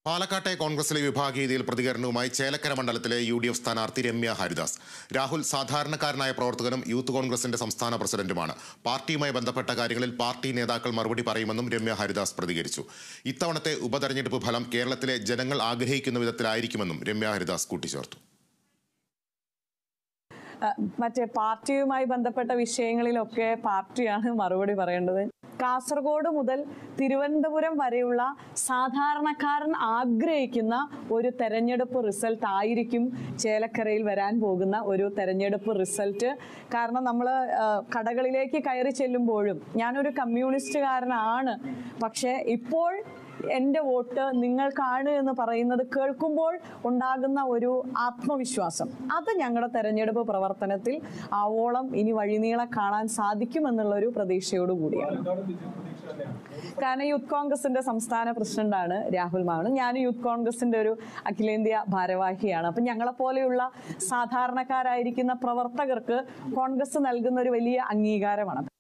പാലക്കാട്ടെ കോൺഗ്രസിലെ വിഭാഗീയതയിൽ പ്രതികരണവുമായി ചേലക്കര മണ്ഡലത്തിലെ UDF സ്ഥാനാർത്ഥി രമ്യ ഹരിദാസ്. രാഹുൽ സാധാരണക്കാരനായ പ്രവർത്തകനും യൂത്ത് കോൺഗ്രസിന്റെ സംസ്ഥാന പ്രസിഡന്റുമാണ്. പാർട്ടിയുമായി ബന്ധപ്പെട്ട കാര്യങ്ങളിൽ പാർട്ടി നേതാക്കൾ മറുപടി പറയുമെന്നും രമ്യ ഹരിദാസ് പ്രതികരിച്ചു. ഇത്തവണത്തെ ഉപതെരഞ്ഞെടുപ്പ് ഫലം കേരളത്തിലെ ജനങ്ങൾ ആഗ്രഹിക്കുന്ന വിധത്തിലായിരിക്കുമെന്നും രമ്യ ഹരിദാസ് കൂട്ടിച്ചേർത്തു. മറ്റേ പാർട്ടിയുമായി ബന്ധപ്പെട്ട വിഷയങ്ങളിലൊക്കെ പാർട്ടിയാണ് മറുപടി പറയേണ്ടത്. കാസർഗോഡ് മുതൽ തിരുവനന്തപുരം വരെയുള്ള സാധാരണക്കാരൻ ആഗ്രഹിക്കുന്ന ഒരു തെരഞ്ഞെടുപ്പ് റിസൾട്ട് ആയിരിക്കും ചേലക്കരയിൽ വരാൻ പോകുന്ന ഒരു തെരഞ്ഞെടുപ്പ് റിസൾട്ട്. കാരണം നമ്മൾ കടകളിലേക്ക് കയറി ചെല്ലുമ്പോഴും ഞാനൊരു കമ്മ്യൂണിസ്റ്റുകാരനാണ്, പക്ഷേ ഇപ്പോൾ എൻ്റെ വോട്ട് നിങ്ങൾക്കാണ് എന്ന് പറയുന്നത് കേൾക്കുമ്പോൾ ഉണ്ടാകുന്ന ഒരു ആത്മവിശ്വാസം, അത് ഞങ്ങളുടെ തെരഞ്ഞെടുപ്പ് പ്രവർത്തനത്തിൽ ആവോളം ഇനി വഴിനീളെ കാണാൻ സാധിക്കുമെന്നുള്ളൊരു പ്രതീക്ഷയോടുകൂടിയാണ്. കാരണം യൂത്ത് കോൺഗ്രസിന്റെ സംസ്ഥാന പ്രസിഡന്റാണ് രാഹുൽ മാവൻ. ഞാൻ യൂത്ത് കോൺഗ്രസിന്റെ ഒരു അഖിലേന്ത്യാ ഭാരവാഹിയാണ്. അപ്പം ഞങ്ങളെപ്പോലെയുള്ള സാധാരണക്കാരായിരിക്കുന്ന പ്രവർത്തകർക്ക് കോൺഗ്രസ് നൽകുന്ന ഒരു വലിയ അംഗീകാരമാണ്.